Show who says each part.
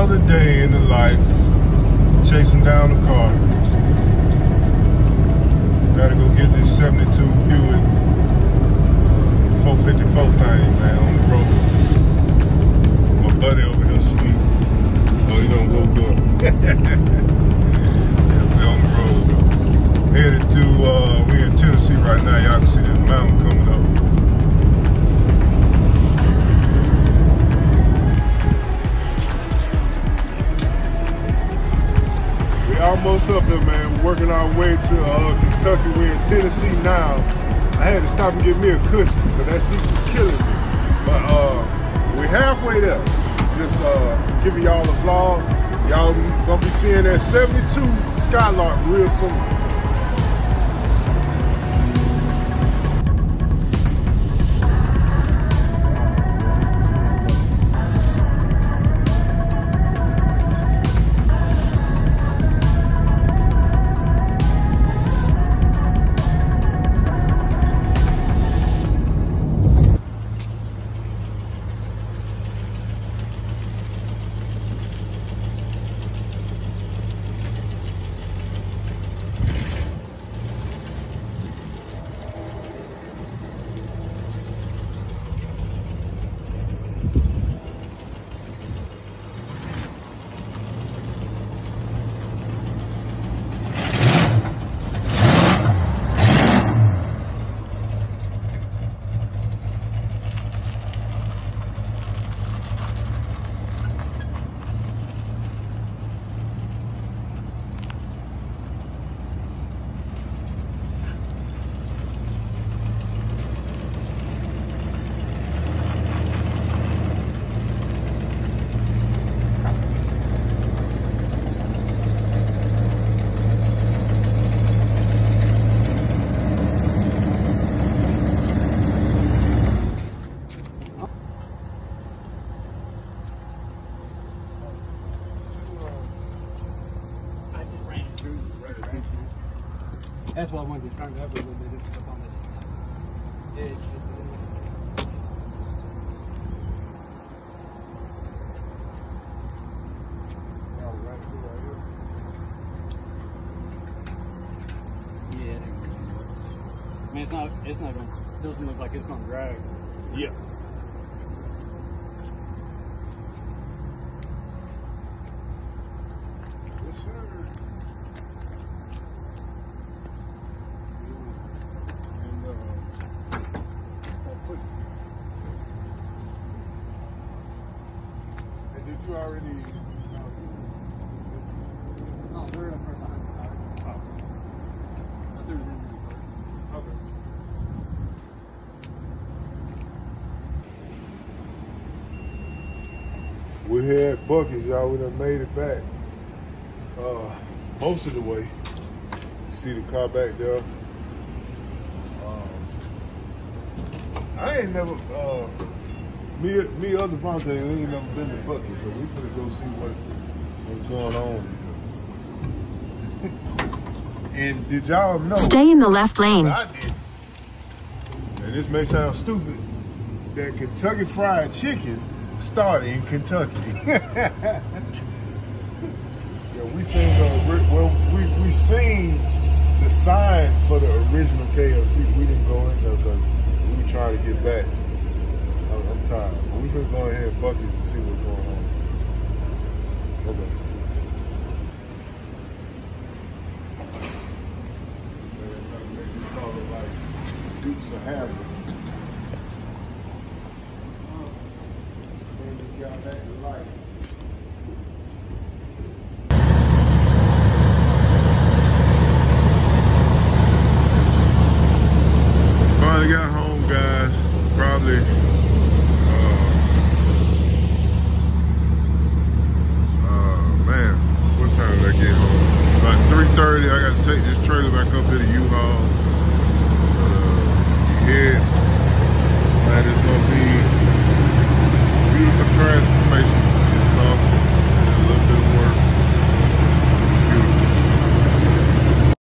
Speaker 1: Another day in the life, chasing down the car. Gotta go get this 72 Buick 454 thing, man, on the road. My buddy over here asleep. Oh, he don't go good. Yeah, we on the road though. Headed to, we in Tennessee right now. Y'all can see that mountain coming up. Almost up there, man. We're working our way to Kentucky. We're in Tennessee now. I had to stop and get me a cushion because that seat was killing me. But we're halfway there. Just giving y'all a vlog. Y'all gonna be seeing that 72 Skylark real soon.
Speaker 2: That's why I wanted to turn it up a little bit up on this edge. Yeah. I mean, it's not gonna, doesn't look like it's gonna drag.
Speaker 1: Yeah. Yes, sir. Did you already?
Speaker 2: No, they're up right behind the tire. Oh. I threw it in there first.
Speaker 1: Okay. We're here at Buc-ee's, y'all. We done made it back. Most of the way. You see the car back there. I ain't never. Me or Devontae ain't never been to Buc-ee's, so we finna go see what's going on. And did y'all know?
Speaker 3: Stay in the left lane.
Speaker 1: I did. And this may sound stupid, that Kentucky Fried Chicken started in Kentucky. Yeah, we seen we seen the sign for the original KFC. We didn't go in there because we were trying to get back. I'm tired. But we should go ahead and Buc-ee's and see what's going on. Okay. Man, call it like Dukes of Hazzard. And we got back to life. Finally got home, guys. Probably